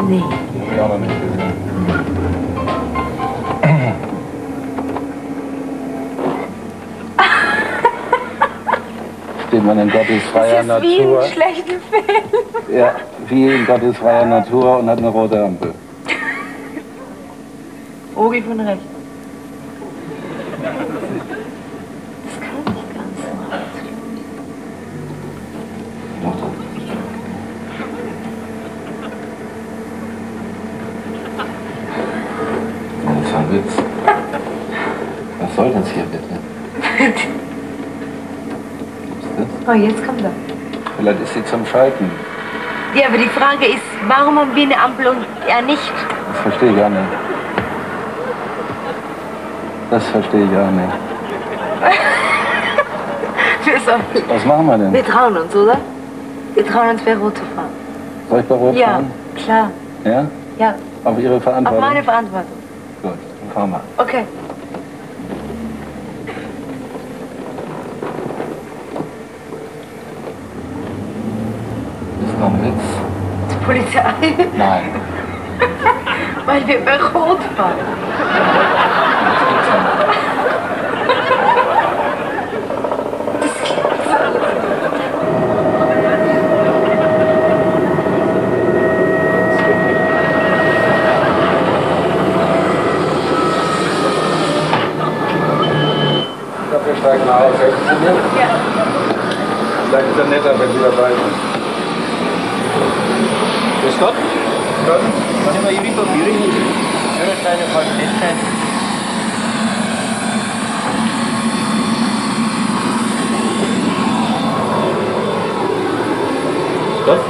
Nee. Hab ich auch noch nicht gesehen. Steht man in Gottes freier Das ist wie Natur. in schlechten Film. Ja, wie in Gottes freier Natur und hat eine rote Ampel. Ogi von rechts. Das kann nicht ganz so. Das ist ein Witz. Was soll das hier bitte? Oh, jetzt kommt er. Vielleicht ist sie zum Schalten. Ja, aber die Frage ist, warum haben wir eine Ampel und er nicht? Das verstehe ich auch nicht. Das verstehe ich auch nicht. Was machen wir denn? Wir trauen uns, oder? Wir trauen uns, bei Rot zu fahren. Soll ich bei Rot fahren? Ja, klar. Ja? Ja. Auf Ihre Verantwortung? Auf meine Verantwortung. Gut, dann fahren wir. Okay. Ist noch ein Witz? Die Polizei? Nein. Weil wir bei Rot fahren. Das gibt's ja nicht. Wir steigen mal aus. Helfen Sie mir? Ja. Vielleicht ist er netter, wenn Sie dabei sind. Grüß Gott. Kann ich mal Ihre Papiere hin? Führerschein und Qualitätsschein. Grüß Gott.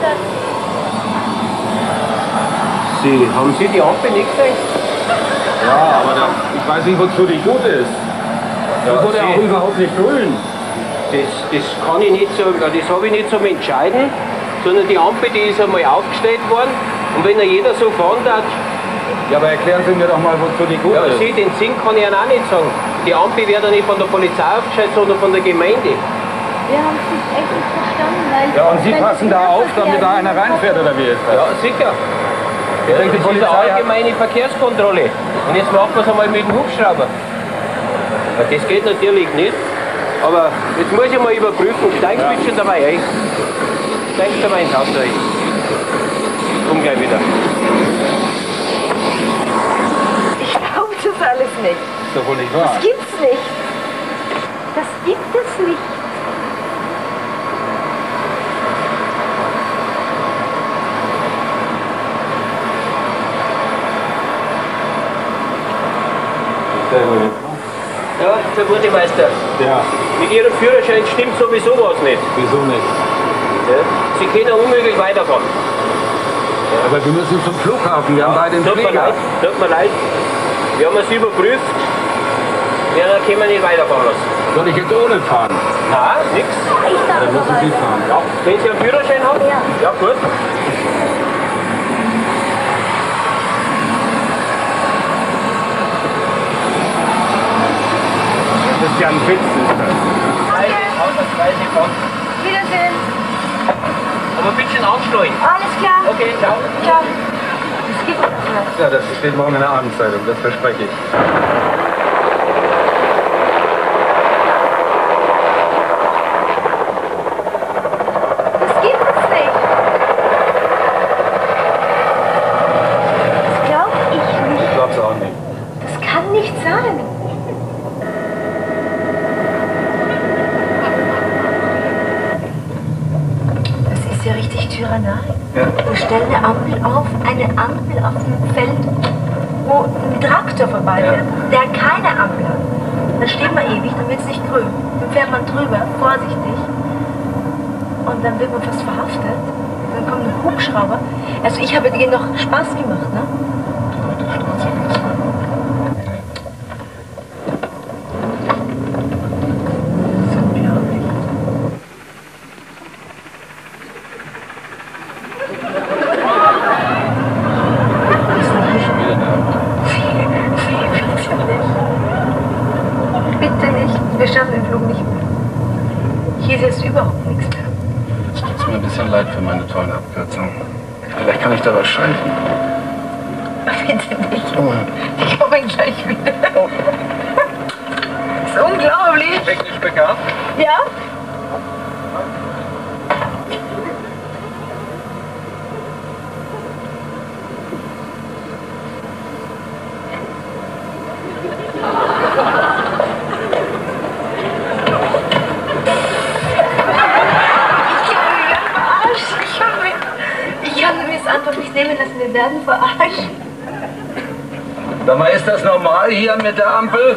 Haben Sie die Ampel nicht gesehen? Ja, aber ich weiß nicht, wozu die gut ist. Das wurde Sie- auch überhaupt nicht grün. Das kann ich nicht so, das habe ich nicht zum Entscheiden, sondern die Ampel, die ist einmal aufgestellt worden und wenn ja jeder so fahren darf, Ja, aber erklären Sie mir doch mal, wozu die gut ja, ist. Sie, den Sinn kann ich Ihnen auch nicht sagen. Die Ampel wird ja nicht von der Polizei aufgestellt, sondern von der Gemeinde. Wir haben es nicht echt nicht verstanden, weil... Ja, und Sie passen da auf, damit da einer reinfährt, oder wie ist das? Ja, sicher. Ich denke, die Das ist Polizei eine hat... allgemeine Verkehrskontrolle. Und jetzt machen wir es einmal mit dem Hubschrauber. Ja, das geht natürlich nicht. Aber jetzt muss ich mal überprüfen, steigst du bitte schon dabei ein? Steigst du dabei ins Auto ein? Komm gleich wieder. Ich glaube das alles nicht. Ist doch wohl nicht wahr. Das gibt's nicht. Das gibt es nicht. Ja, Herr Bürgermeister, Ja, mit Ihrem Führerschein stimmt sowieso was nicht. wieso nicht? Ja? Sie können unmöglich weiterfahren. Aber wir müssen zum Flughafen, wir haben beide einen Tut mir Flieger. leid, tut mir leid. Wir haben es überprüft. Ja, dann können wir nicht weiterfahren lassen. Soll ich jetzt ohne fahren? Nein, nix. Dann müssen Sie fahren. Ja, wenn Sie einen Führerschein haben? Ja. Ja, gut. Das ist ja ein Witz, ist das. Ausnahmsweise fahren. Wiedersehen. Aber bitte schön anschneiden. Alles klar. Okay, ciao. Ciao. Das gibt es nicht. Ja, das steht morgen in der Abendzeitung, das verspreche ich. Das gibt es nicht. Das glaube ich nicht. Ich glaub's auch nicht. Das kann nicht sein. Das ist ja richtig Tyrannei. Ja. Wir stellen eine Ampel auf dem Feld, wo ein Traktor vorbeifährt, der keine Ampel hat. Dann steht man ewig, dann wird es nicht grün. Dann fährt man drüber, vorsichtig. Und dann wird man fast verhaftet. Dann kommt ein Hubschrauber. Also ich habe dir noch Spaß gemacht, ne? Das ist unglaublich. Bitte nicht. Wir schaffen den Flug nicht mehr. Hier ist jetzt überhaupt nichts mehr. Jetzt tut's mir ein bisschen leid für meine tollen Abkürzungen. Vielleicht kann ich da was schalten. Bitte nicht. Ich komme gleich wieder. Das ist unglaublich. Schmeckt die Speck ab? Ja? Ich kann mir es einfach nicht nehmen lassen, wir werden verarscht. Sag mal, ist das normal hier mit der Ampel?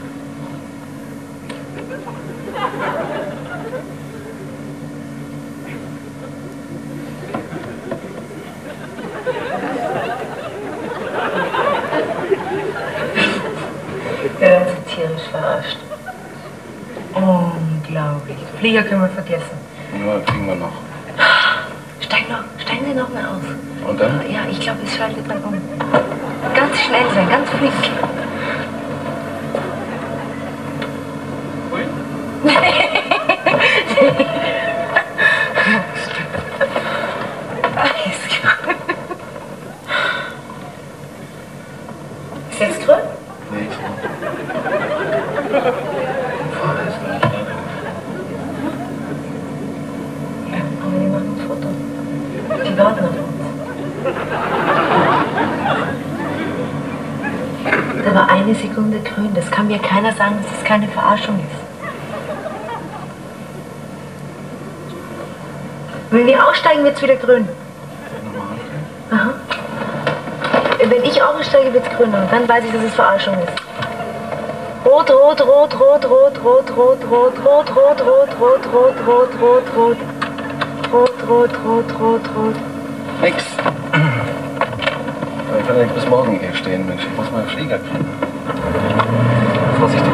Wir werden so tierisch verarscht. Unglaublich. Flieger können wir vergessen. Ja, kriegen wir noch. Steigen Sie noch mal aus. Und dann? Ja, ich glaube, es schaltet dann um. Ganz schnell sein, ganz flink. Ist jetzt grün? Nee, ich Fahrer ist gar nicht da. Aber wir machen ein Foto. Die warten auf uns. Da war eine Sekunde grün. Das kann mir keiner sagen, dass das keine Verarschung ist. Wenn wir aussteigen, wird es wieder grün. Aha. Wenn ich aussteige, wird es grün. Und dann weiß ich, dass es Verarschung ist. Rot, rot, rot, rot, rot, rot, rot, rot, rot, rot, rot, rot, rot, rot, rot, rot. Rot, rot, rot, rot, rot. Nix. Ich kann nicht bis morgen hier stehen, Mensch. Ich muss mal einen Flieger kriegen. Vorsichtig.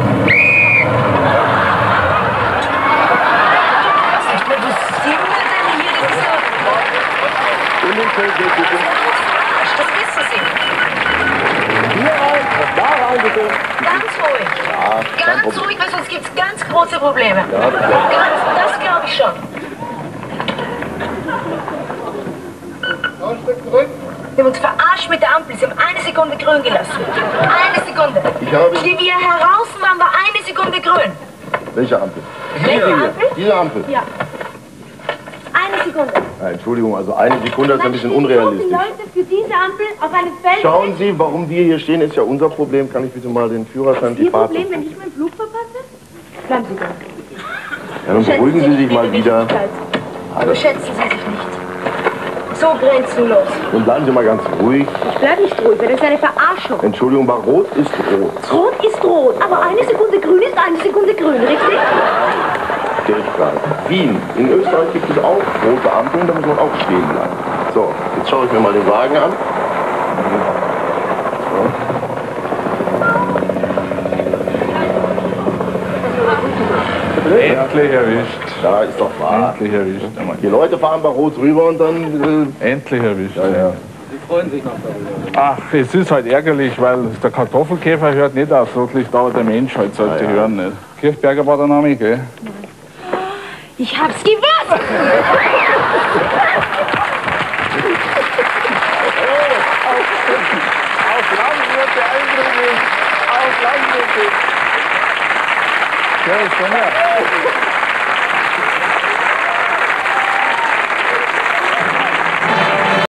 Das bist du sie. Ganz ruhig. Ganz ruhig, weil sonst gibt es ganz große Probleme. Das glaube ich schon. Wir haben uns verarscht mit der Ampel. Sie haben eine Sekunde grün gelassen. Eine Sekunde. Wie wir heraus waren, war eine Sekunde grün. Welche Ampel? Welche Ampel? Diese Ampel? Ja. Eine Sekunde. Ja, Entschuldigung, also eine Sekunde ist ein bisschen unrealistisch. Leute für diese Ampel auf einem Feld. Schauen Sie, warum wir hier stehen, ist ja unser Problem. Kann ich bitte mal den Führerschein, die Ihr Fahrt... Problem, wenn ich meinen Flug verpasse? Bleiben Sie da. Ja, dann beruhigen Sie sich mal wieder. Überschätzen Sie sich nicht. So grenzenlos. Und bleiben Sie mal ganz ruhig. Ich bleibe nicht ruhig, weil das ist eine Verarschung. Entschuldigung, aber rot ist rot. Rot ist rot, aber eine Sekunde grün ist eine Sekunde grün, richtig? Kirchplan. Wien. In Österreich gibt es auch rote Ampeln, da muss man auch stehen bleiben. So, jetzt schaue ich mir mal den Wagen an. So. Endlich erwischt. Da ist doch wahr. Endlich erwischt. Die Leute fahren bei Rot rüber und dann... Endlich erwischt. ja, ja. Die freuen sich noch darüber. Ach, es ist halt ärgerlich, weil der Kartoffelkäfer hört nicht aufs Rotlicht, aber der Mensch halt sollte hören nicht. Kirchberger war der Name, gell? Ich hab's gewusst! Auf Landwirte eindringlich! Auf Landwirte! Ja, ist schon ja.